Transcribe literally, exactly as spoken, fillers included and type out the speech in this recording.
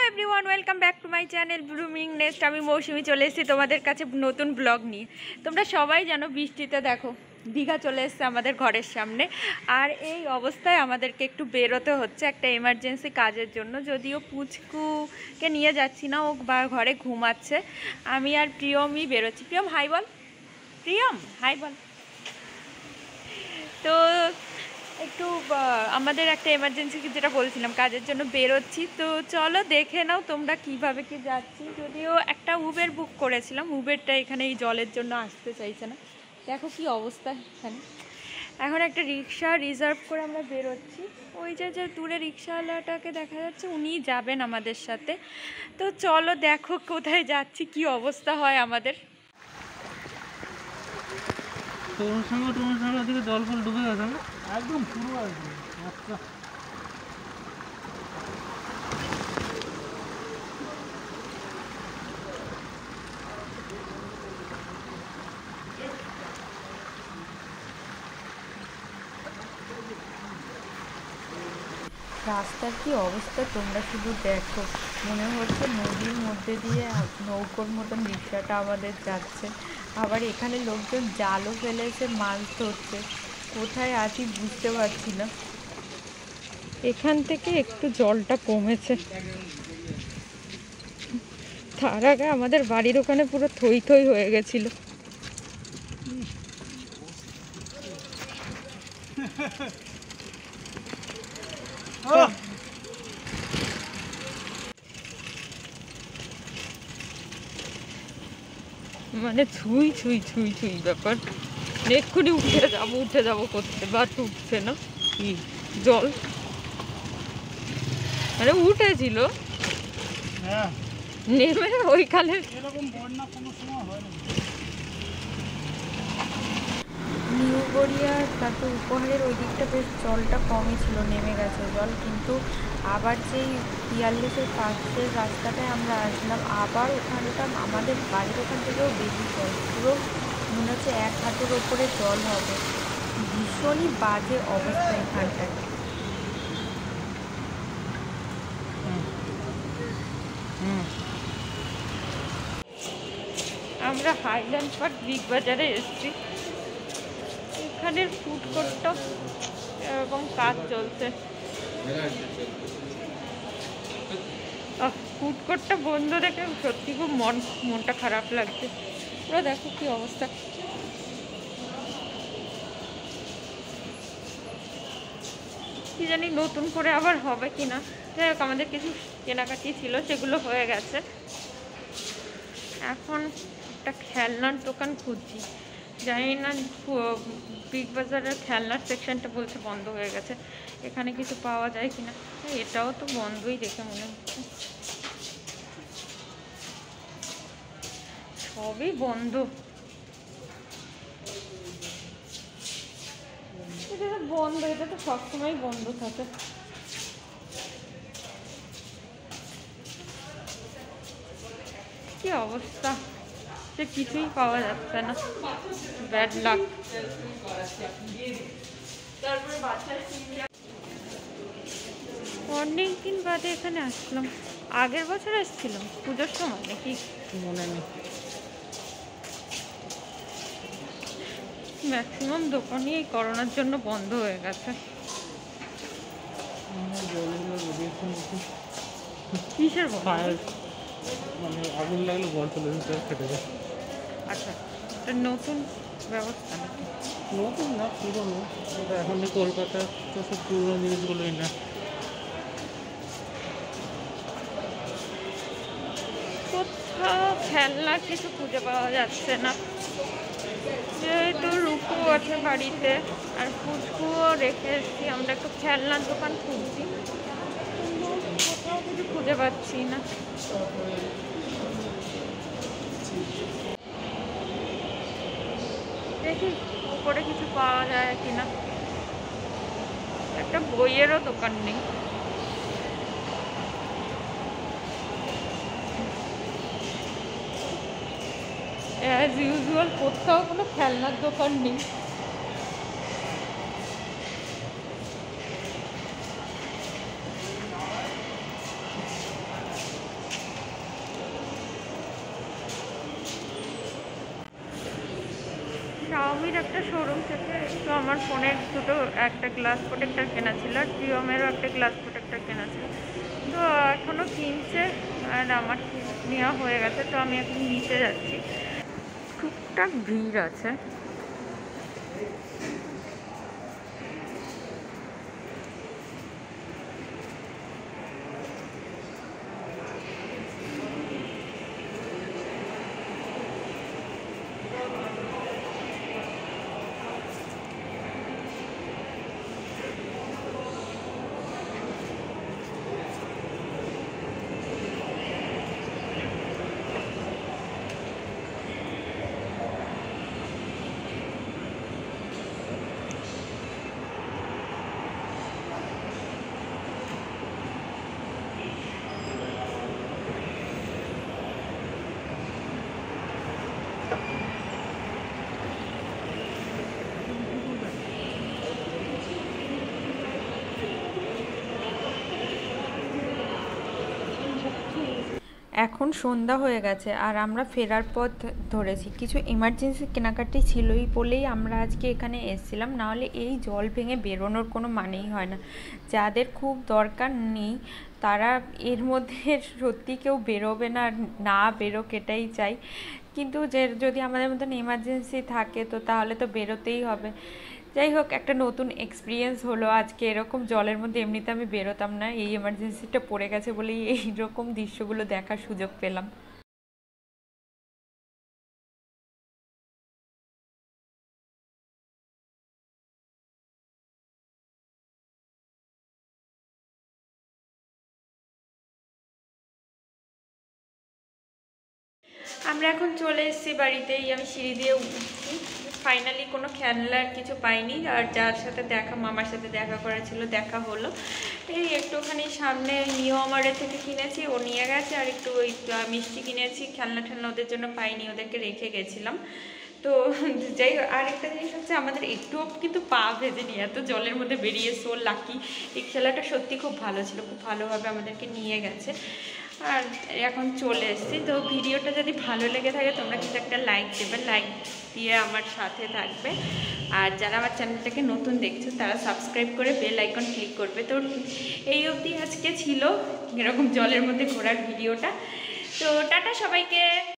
Everyone, welcome back to my channel blooming nest. আমি মৌসুমি চলে এসেছি তোমাদের কাছে নতুন ব্লগ নিয়ে। তোমরা সবাই জানো বৃষ্টিতে দেখো দীঘা চলে এসছে আমাদের ঘরের সামনে, আর এই অবস্থায় আমাদেরকে একটু বেরোতে হচ্ছে একটা এমার্জেন্সি কাজের জন্য। যদিও পুচকুকে নিয়ে যাচ্ছি না, ও বা ঘরে ঘুমাচ্ছে। আমি আর প্রিয়মই বেরোচ্ছি। প্রিয়ম হাই বল, প্রিয়ম হাই বল। তো একটু আমাদের একটা এমার্জেন্সি যেটা বলছিলাম কাজের জন্য বেরোচ্ছি। তো চলো দেখে নাও তোমরা কিভাবে কি যাচ্ছি। যদিও একটা উবের বুক করেছিলাম, উবেরটা এখানে এই জলের জন্য আসতে চাইছে না। দেখো কি অবস্থা এখানে। এখন একটা রিক্সা রিজার্ভ করে আমরা বেরোচ্ছি। ওই যে যে দূরে রিক্সাওয়ালাটাকে দেখা যাচ্ছে, উনিই যাবেন আমাদের সাথে। তো চলো দেখো কোথায় যাচ্ছি, কি অবস্থা হয় আমাদের। তোর সঙ্গে তোমার সঙ্গে ওদিকে জল ফল ডুবে গেছে না একদম পুরো আসবে। আচ্ছা রাস্তার কি অবস্থা তোমরা শুধু দেখো। মনে হচ্ছে নদীর মধ্যে দিয়ে নৌকোর মতন রিক্সাটা আমাদের যাচ্ছে। আবার এখানে লোকজন জালও ফেলেছে, মাছ ধরছে। কোথায় আছি বুঝতে পারছি না। এখান থেকে একটু জলটা কমেছে, তার আগে আমাদের বাড়ির ওখানে পুরো থই থই হয়ে গেছিল। মানে ছুঁই ছুঁই ছুঁই ছুঁই ব্যাপার। এক্ষুনি উঠে যাবো উঠে যাবো করতে, বাট উঠছে না। কি জল মানে উঠেছিল, নেমে ওইখানে নিউ গড়িয়া তারপর উপহারের ওই দিকটা বেশ জলটা কমই ছিল, নেমে গেছে জল। কিন্তু আবার যেই বিয়াল্লিশের পাশের রাস্তাটায় আমরা আসলাম, আবার ওখানটা আমাদের বাড়ির ওখান থেকেও বেশি জল, পুরো মনে হচ্ছে এক হাতের ওপরে জল হবে। ভীষণই বাজে অবস্থা এখানটায়। আমরা হাইল্যান্ড পার্ক বিগ বাজারে এসেছি। এখানের ফুড কোর্টটা এরকম কাজ চলছে। ফুড কোর্টটা বন্ধ দেখে সত্যি খুব মন মনটা খারাপ লাগছে। পুরো দেখো কি অবস্থা। কি জানি নতুন করে আবার হবে কিনা। যাই হোক, আমাদের কিছু কেনাকাটি ছিল সেগুলো হয়ে গেছে। এখন একটা খেলনার দোকান খুঁজছি। জানি না বিগ বাজারের খেলনার সেকশনটা বলছে বন্ধ হয়ে গেছে, এখানে কিছু পাওয়া যায় কিনা। এটাও তো বন্ধই দেখে মনে হচ্ছে, সবই বন্ধ। এটা তো বন্ধ, এটা তো সবসময় বন্ধ থাকে। কি অবস্থা, সে কিছুই পাওয়া যাচ্ছে না, ব্যাড লাক। অনেক দিন বাদে এখানে আসলাম। আগের বছর এসেছিলাম পুজোর সময় নাকি মনে নেই। ম্যাক্সিমাম দোকানই এই করোনার জন্য বন্ধ হয়ে গেছে। কিসের ফায়ার, মানে আগুন লাগলে জল চলে ফেটে যায়। আচ্ছা, এটা নতুন ব্যবস্থা নাকি? নতুন না, পুরোনো। এটা এখন কলকাতা তো সব পুরোনো জিনিসগুলোই না। কোথাও খেলনা কিছু খুঁজে পাওয়া যাচ্ছে না। যেহেতু রুকু আছে বাড়িতে আর পুচকুও রেখে এসেছি, আমরা একটু খেলনার দোকান খুঁজছি, কোথাও কিছু খুঁজে পাচ্ছি না। দেখি উপরে কিছু পাওয়া যায় কিনা। একটা বইয়েরও দোকান নেই। অ্যাজ ইউজুয়াল কোথাও কোনো খেলনার দোকান নেই। বান্ধবীর একটা শোরুম থেকে একটু আমার ফোনের দুটো একটা গ্লাস প্রোটেক্টর কেনা ছিল, আর জিওমেরও একটা গ্লাস প্রোটেক্টর কেনা ছিল। তো এখনও কিনছে আর আমার নেওয়া হয়ে গেছে, তো আমি এখন নিতে যাচ্ছি। টুকটাক ভিড় আছে। এখন সন্ধ্যা হয়ে গেছে আর আমরা ফেরার পথ ধরেছি। কিছু এমার্জেন্সি কেনাকাটি ছিলই বলেই আমরা আজকে এখানে এসেছিলাম, নাহলে এই জল ভেঙে বেরোনোর কোনো মানেই হয় না। যাদের খুব দরকার নেই তারা এর মধ্যে সত্যি কেউ বেরোবে না, না বেরোক এটাই চাই। কিন্তু যে যদি আমাদের মতন এমার্জেন্সি থাকে তো তাহলে তো বেরোতেই হবে। যাই হোক, একটা নতুন এক্সপিরিয়েন্স হলো আজকে। এরকম জলের মধ্যে এমনিতে আমি বেরোতাম না, এই এমার্জেন্সিটা পড়ে গেছে বলেই এইরকম দৃশ্যগুলো দেখার সুযোগ পেলাম। আমরা এখন চলে এসেছি বাড়িতেই, আমি সিঁড়ি দিয়ে উঠছি। ফাইনালি কোনো খেলনার কিছু পাইনি, আর যার সাথে দেখা মামার সাথে দেখা করা ছিল দেখা হলো। এই একটুখানি সামনে নিও আমারের থেকে কিনেছি, ও নিয়ে গেছে। আর একটু ওই মিষ্টি কিনেছি, খেলনা ঠেলনা ওদের জন্য পাইনি, ওদেরকে রেখে গেছিলাম। তো যাই হোক, আর একটা জিনিস হচ্ছে আমাদের একটুও কিন্তু পা ভেজেনি, এত জলের মধ্যে বেরিয়ে সো লাকি। এই খেলাটা সত্যি খুব ভালো ছিল, খুব ভালোভাবে আমাদেরকে নিয়ে গেছে। আর এখন চলে এসেছি। তো ভিডিওটা যদি ভালো লেগে থাকে তোমরা কিন্তু একটা লাইক দেবে, লাইক দিয়ে আমার সাথে থাকবে। আর যারা আমার চ্যানেলটাকে নতুন দেখছো তারা সাবস্ক্রাইব করে বেল আইকন ক্লিক করবে। তো এই অবধি আজকে ছিল এরকম জলের মধ্যে ঘোরার ভিডিওটা। তো টাটা সবাইকে।